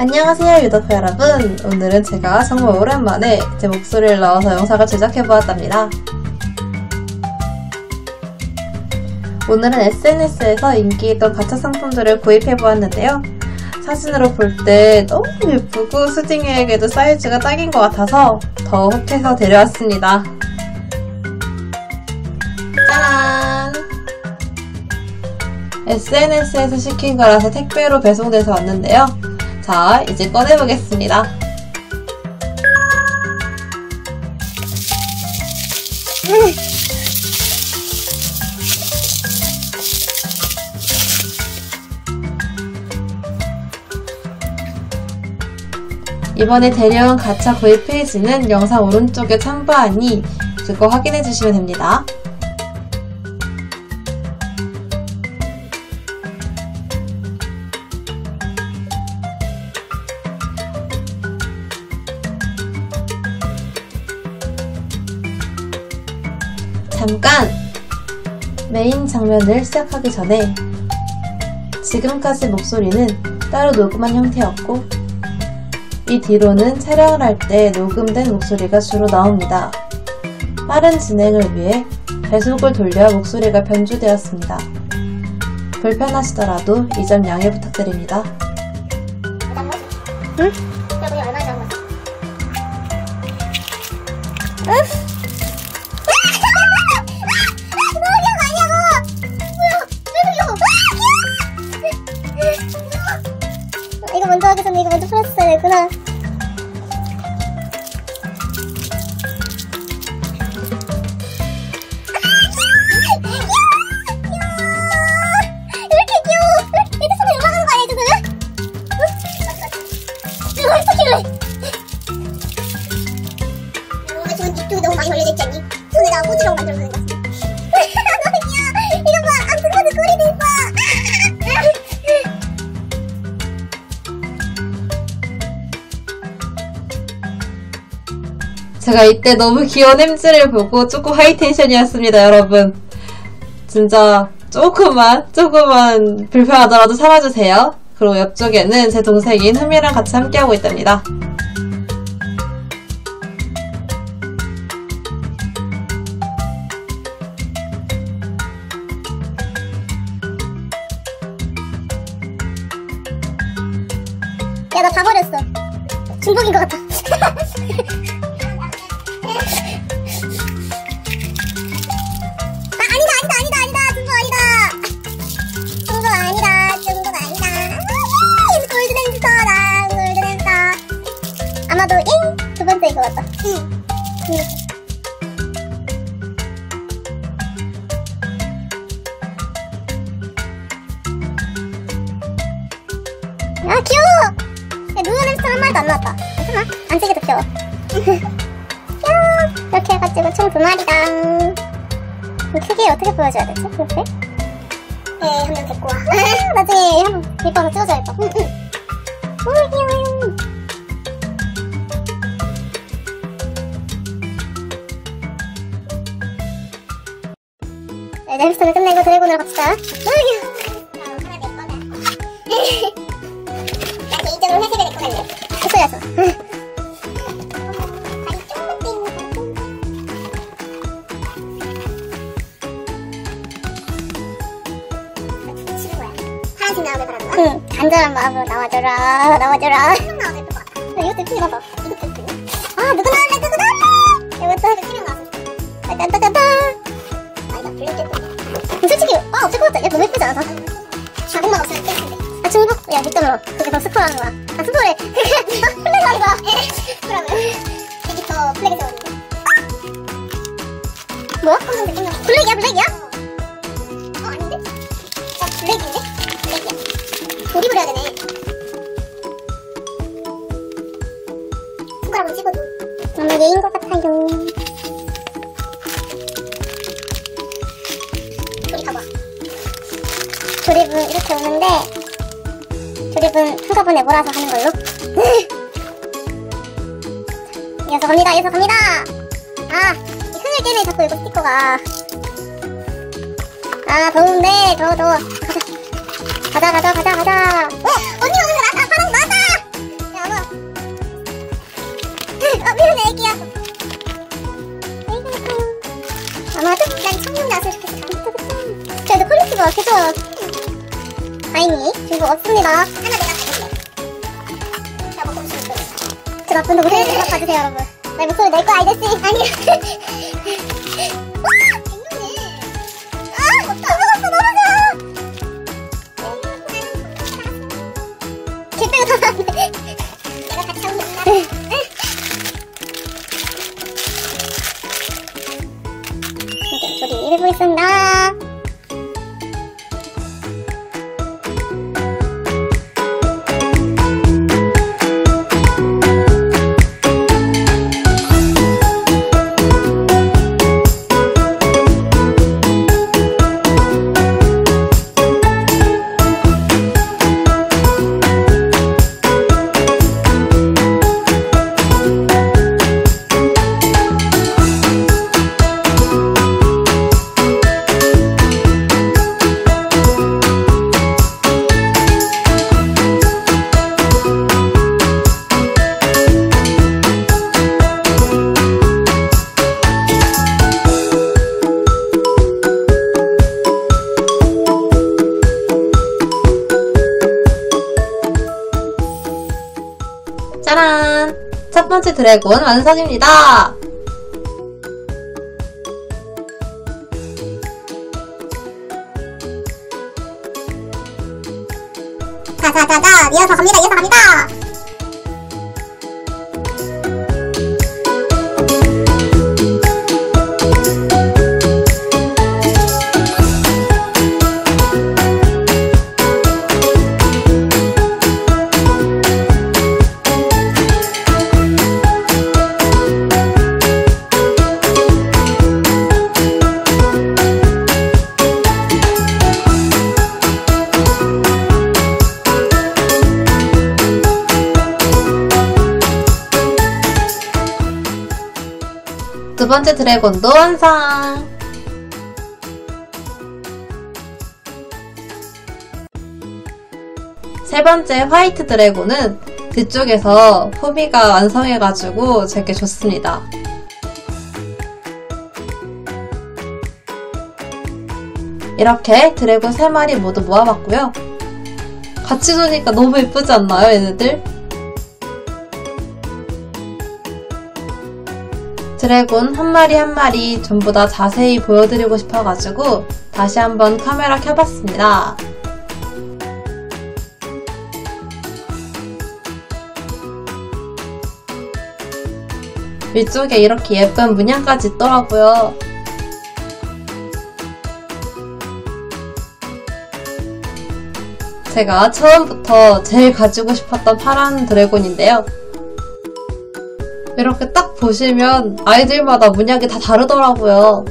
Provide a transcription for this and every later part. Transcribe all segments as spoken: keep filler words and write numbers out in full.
안녕하세요 유도표 여러분. 오늘은 제가 정말 오랜만에 제 목소리를 넣어서 영상을 제작해보았답니다. 오늘은 에스엔에스에서 인기있던 가챠 상품들을 구입해보았는데요. 사진으로 볼 때 너무 예쁘고 수딩에게도 사이즈가 딱인 것 같아서 더 혹해서 데려왔습니다. 짜란! 에스엔에스에서 시킨 거라서 택배로 배송돼서 왔는데요. 자, 이제 꺼내보겠습니다. 이번에 데려온 가챠 구입 페이지는 영상 오른쪽에 첨부하니 그거 확인해주시면 됩니다. 잠깐! 메인 장면을 시작하기 전에 지금까지 목소리는 따로 녹음한 형태였고 이 뒤로는 촬영을 할 때 녹음된 목소리가 주로 나옵니다. 빠른 진행을 위해 배속을 돌려 목소리가 변주되었습니다. 불편하시더라도 이 점 양해 부탁드립니다. 응? 여기 얼마 정도? 응? 이거 먼저 하기 전에 이거 먼저 풀었어야 되구나. 이렇게 귀여워. 애들 손에 올라가는 거 아니야, 저거는? 이거 어디서 키우래? 야, 저건 뒤쪽에 너무 많이 걸려져 있지 않니? 손에다가 꽂으라고 만들어주는 거지. 너무 귀여워. 이거 봐. 앙증맞은 꼬리도 있어. 제가 이때 너무 귀여운 햄즈를 보고 조금 하이텐션이었습니다, 여러분. 진짜 조금만, 조금만 불편하더라도 참아주세요. 그리고 옆쪽에는 제 동생인 흠이랑 같이 함께하고 있답니다. 야, 나 다 버렸어. 중복인 것 같아. 아마도 잉! 두 번째인 것 같다. 응. 응. 아, 귀여워! 야, 누운 햄스터 한 마리도 안 나왔다. 괜찮아? 안 쓰게 더 귀여워. 야, 이렇게 해가지고 총 두 마리당. 크게 어떻게 보여줘야 되지? 이렇게? 네, 한 명 데리고 와. 나중에 한번 데리고 와서 찍어줘야겠다. 응, 응. 오, 귀여워. 네, 햄스터를 끝내고 드래곤으로 갑시다. 어, 하나 내 거다. 나 개인적으로 회색을 내 거할래. 소리였어. 다리 쫑긋 치는 거야. 파란색 나오길 바란다. 응, 간절한 마음으로 나와줘라, 나와줘라. 형 나와도 예쁠 것 같아. 이것도 예쁘게 봐봐. 이것도 예쁘네. 아, 누구 나올래, 누구 나올래? 이것도 해도 치명 나왔어. 딴딴딴딴. 솔직히 아 없을 것 같아. 야, 너무 예쁘지 않아서? 자국만 없으면 땡인데. 아, 중국? 야, 닉점으로 그게 더 스포하는 거야. 아, 스포를 플래그 하는 거야. 그러면 여기 더 플래그 세웠는데. 뭐야? 검정색 생겼어. 블랙이야, 블랙이야? 어, 아닌데? 어, 블랙인데? 블랙이야. 조립을 해야 되네. 손가락으로 찍어도 너무 예인 것 같아요. 조립은 이렇게 오는데 조립은 한꺼번에 몰아서 하는 걸로. 이어서 갑니다, 이어서 갑니다. 아, 이 흥을 때문에 자꾸 이거 스티커가. 아, 더운데, 더워, 더워. 가자, 가자, 가자, 가자, 가자. 어! 언니 오늘 나왔다! 파랑 나왔다! 어, 미안해, 애기야. 애기야. 아마도 난 청룡 나서 좋겠어. 그래도 퀄리티가 개 좋아요. 다행히 중고 없습니다. 하나 내가 가질게. 자, 먹고 싶은 그 나쁜 놈을 생각 봐주세요, 여러분. 내 목소리 낼 거 알겠지? 아니. 와! 백룡이. 아! 먹다 먹었어, 너무 좋아! 개빼고 다 나왔네. 내가 같이 하고 있나? 조리 해보겠습니다. 짜란! 첫 번째 드래곤 완성입니다! 자자자자, 이어서 갑니다, 이어서 갑니다! 두 번째 드래곤도 완성! 세 번째 화이트 드래곤은 뒤쪽에서 포비가 완성해가지고 되게 좋습니다. 이렇게 드래곤 세 마리 모두 모아봤고요. 같이 두니까 너무 예쁘지 않나요, 얘네들? 드래곤 한 마리 한 마리 전부 다 자세히 보여드리고 싶어가지고 다시 한번 카메라 켜봤습니다. 위쪽에 이렇게 예쁜 문양까지 있더라고요. 제가 처음부터 제일 가지고 싶었던 파란 드래곤인데요. 이렇게 딱 보시면 아이들마다 문양이 다 다르더라고요.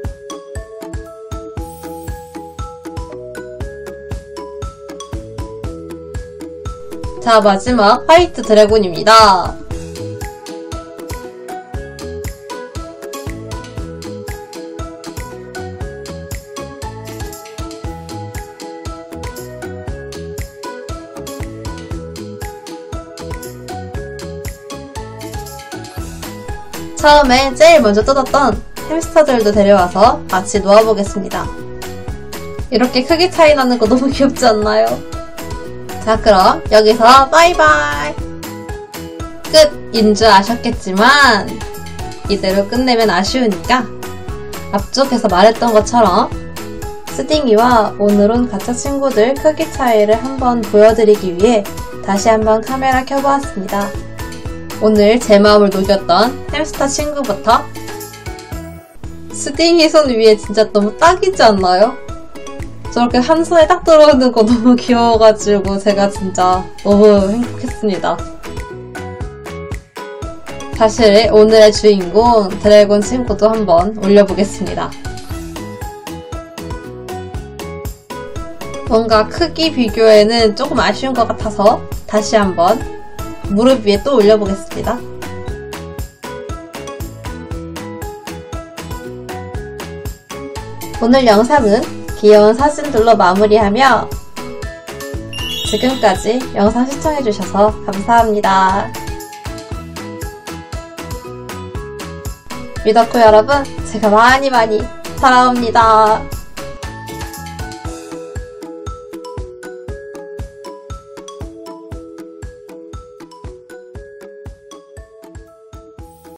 자, 마지막 화이트 드래곤입니다. 처음에 제일 먼저 뜯었던 햄스터들도 데려와서 같이 놓아보겠습니다. 이렇게 크기 차이 나는 거 너무 귀엽지 않나요? 자, 그럼 여기서 바이바이! 끝인 줄 아셨겠지만 이대로 끝내면 아쉬우니까 앞쪽에서 말했던 것처럼 스팅이와 오늘은 가짜 친구들 크기 차이를 한번 보여드리기 위해 다시 한번 카메라 켜보았습니다. 오늘 제 마음을 녹였던 햄스터 친구부터 스팅이 손 위에 진짜 너무 딱이지 않나요? 저렇게 한 손에 딱 들어오는 거 너무 귀여워가지고 제가 진짜 너무 행복했습니다. 사실 오늘의 주인공 드래곤 친구도 한번 올려보겠습니다. 뭔가 크기 비교에는 조금 아쉬운 것 같아서 다시 한번 무릎 위에 또 올려보겠습니다. 오늘 영상은 귀여운 사진들로 마무리하며 지금까지 영상 시청해주셔서 감사합니다. 미더코 여러분, 제가 많이 많이 사랑합니다.